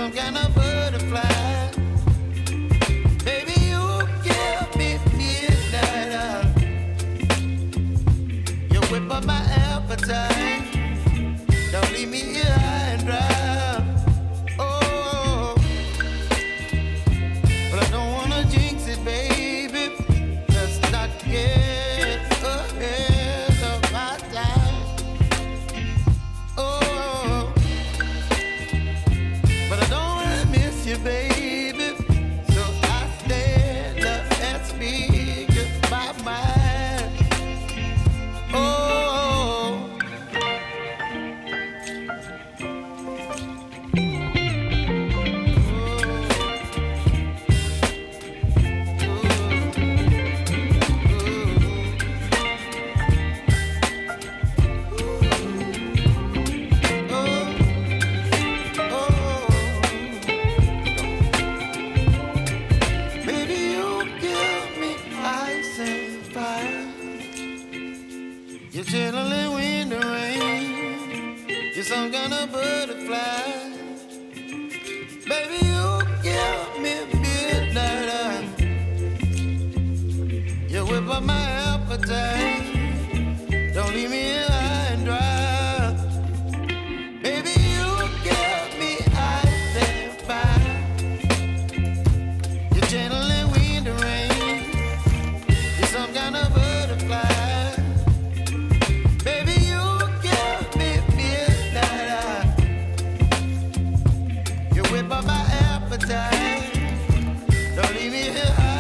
some kind of butterfly. Baby, you give me midnight. You whip up my appetite. Don't leave me here high and dry. Oh, but I don't wanna jinx it, baby. Let's not get ahead of my time. Oh, but I don't wanna miss you, baby. So I stand up and speak my mind. Oh. You're chilling when the rain. You're some kind of butterfly. Baby, you give me midnight. You whip up my appetite. Don't leave me here high and dry. Baby, you give me ice and fire. You're channeling wind and rain. You're some kind of butterfly. Whip up my appetite. Don't leave me here.